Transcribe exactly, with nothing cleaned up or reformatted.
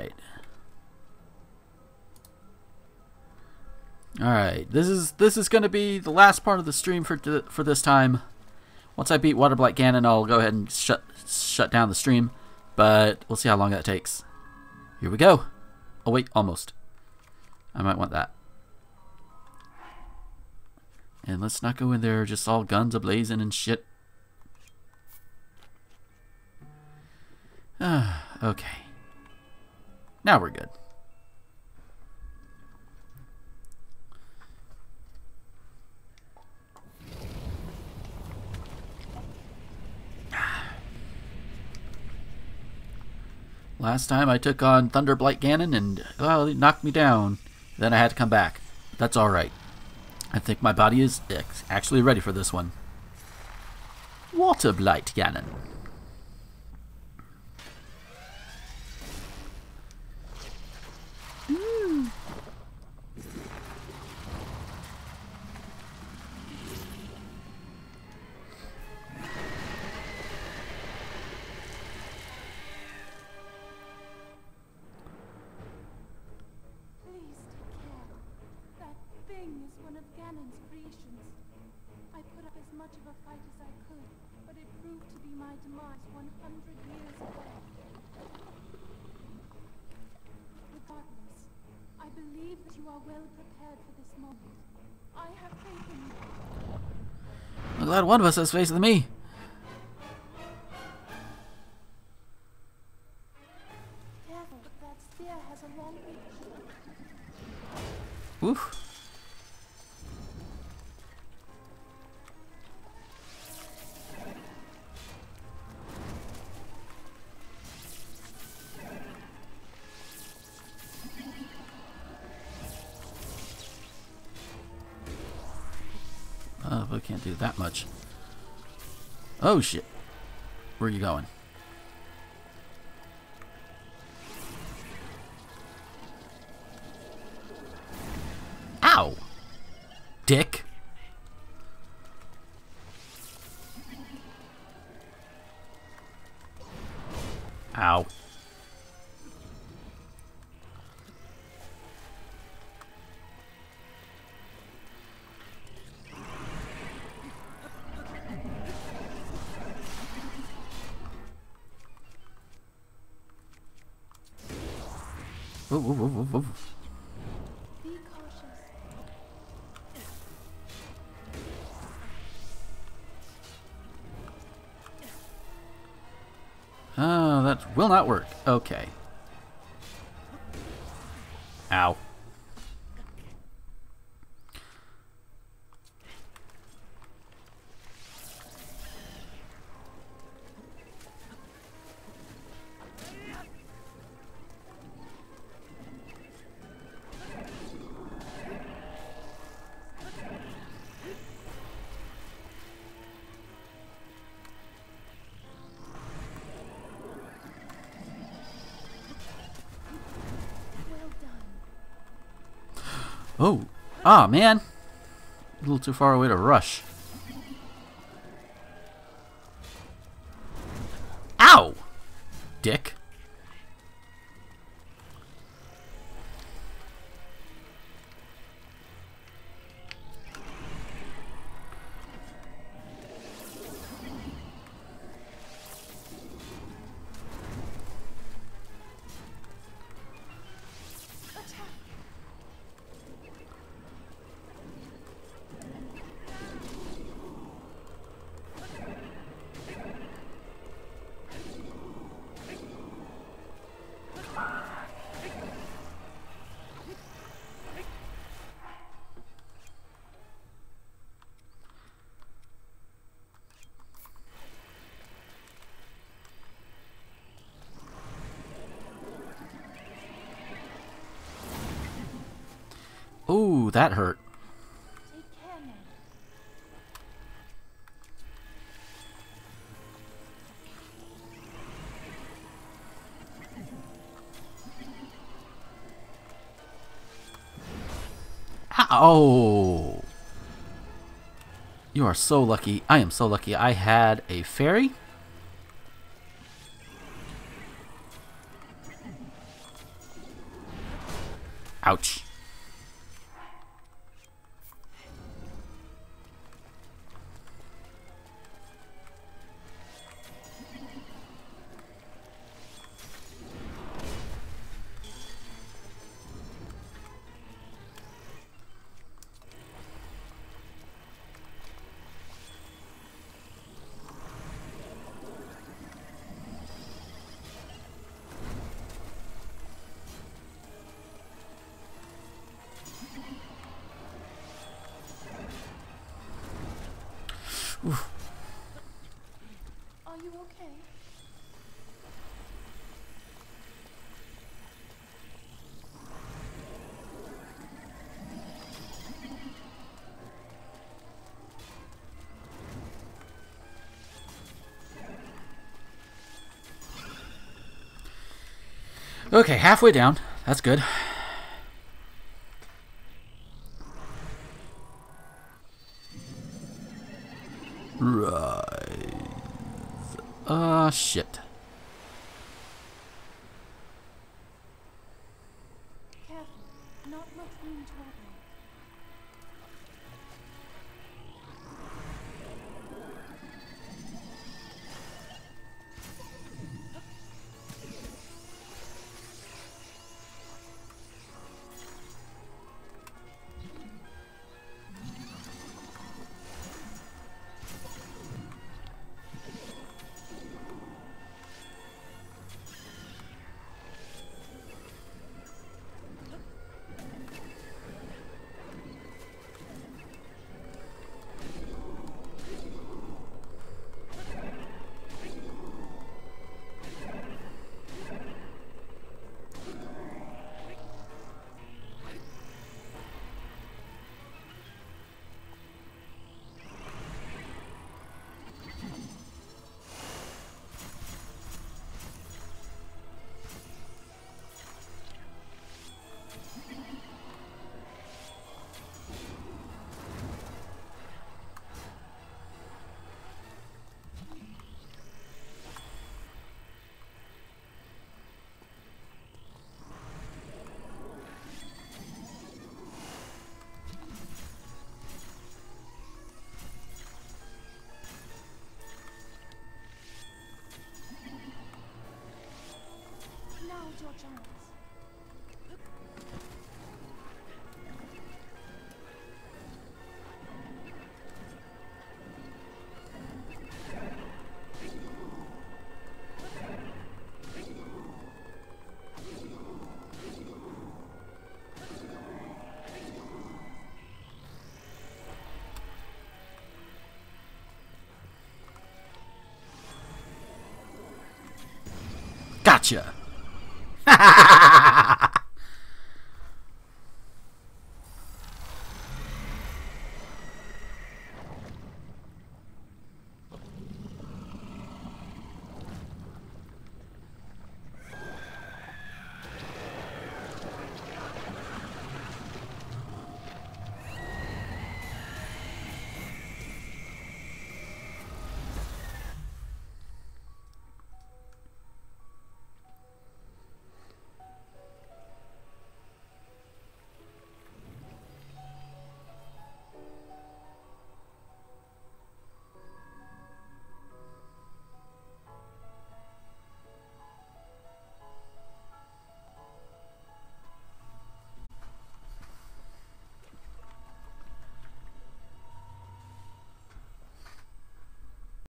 right. All right. This is this is going to be the last part of the stream for for this time. Once I beat Waterblight Ganon, I'll go ahead and shut shut down the stream. But we'll see how long that takes. Here we go. Oh wait, almost. I might want that. And let's not go in there just all guns a-blazing and shit. Ah, okay. Now we're good. Last time I took on Thunderblight Ganon and, well, he knocked me down. Then I had to come back. That's alright. I think my body is actually ready for this one. Waterblight Ganon. Mm. I'm glad one of us has faith in me. Oof. Oh, we can't do that much. Oh shit. Where are you going? Ow! Dick. Ow. Whoa, whoa, whoa, whoa, whoa. Be cautious. Oh, that will not work. Okay. Ow. Oh, ah, man. A little too far away to rush. Ow! Dick. Ooh, that hurt. Take care now. Oh. You are so lucky. I am so lucky I had a fairy. Ouch. Oof. Are you okay? Okay, halfway down. That's good. Rise. Uh, shit. Careful. Not much room to operate. Now's your chance. Gotcha.